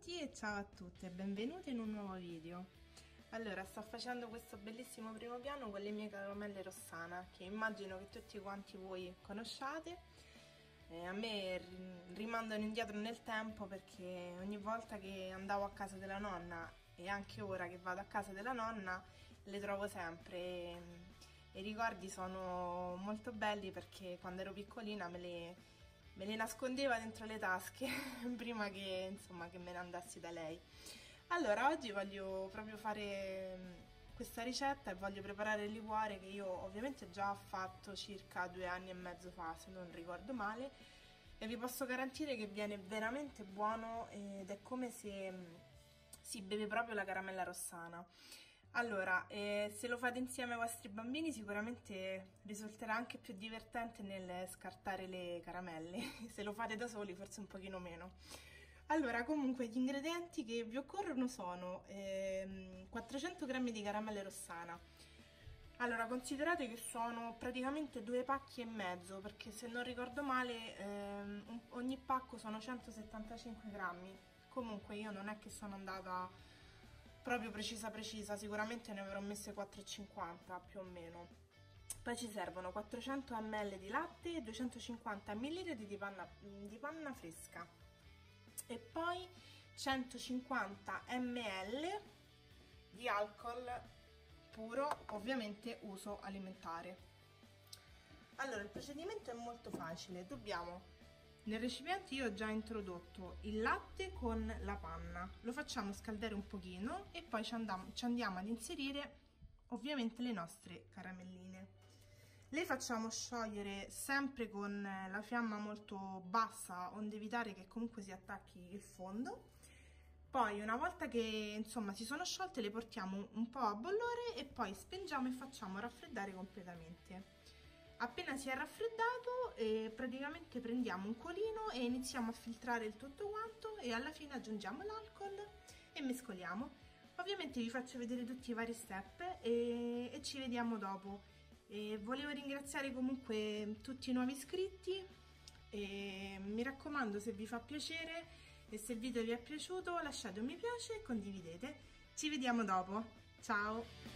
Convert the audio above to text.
tutti e ciao a tutte, benvenuti in un nuovo video. Allora, sto facendo questo bellissimo primo piano con le mie caramelle Rossana, che immagino che tutti quanti voi conosciate. A me rimandano indietro nel tempo perché ogni volta che andavo a casa della nonna e anche ora che vado a casa della nonna le trovo sempre e i ricordi sono molto belli perché quando ero piccolina me le nascondeva dentro le tasche prima che, insomma, che me ne andassi da lei. Allora, oggi voglio proprio fare questa ricetta e voglio preparare il liquore che io ovviamente già ho fatto circa 2 anni e mezzo fa, se non ricordo male, e vi posso garantire che viene veramente buono ed è come se si beve proprio la caramella Rossana. Allora, se lo fate insieme ai vostri bambini sicuramente risulterà anche più divertente nel scartare le caramelle, se lo fate da soli forse un pochino meno. Allora, comunque gli ingredienti che vi occorrono sono 400 g di caramelle Rossana. Allora, considerate che sono praticamente 2 pacchi e mezzo, perché se non ricordo male ogni pacco sono 175 grammi. Comunque io non è che sono andata proprio precisa, sicuramente ne avrò messe 4,50 più o meno. Poi ci servono 400 ml di latte e 250 ml di panna fresca e poi 150 ml di alcol puro, ovviamente uso alimentare. Allora, il procedimento è molto facile, nel recipiente io ho già introdotto il latte con la panna, lo facciamo scaldare un pochino e poi ci andiamo ad inserire ovviamente le nostre caramelline. Le facciamo sciogliere sempre con la fiamma molto bassa, onde evitare che comunque si attacchi il fondo. Poi una volta che insomma si sono sciolte le portiamo un po' a bollore e poi spengiamo e facciamo raffreddare completamente. Appena si è raffreddato praticamente prendiamo un colino e iniziamo a filtrare il tutto quanto e alla fine aggiungiamo l'alcol e mescoliamo. Ovviamente vi faccio vedere tutti i vari step e ci vediamo dopo. Volevo ringraziare comunque tutti i nuovi iscritti e mi raccomando, se vi fa piacere e se il video vi è piaciuto lasciate un mi piace e condividete. Ci vediamo dopo, ciao!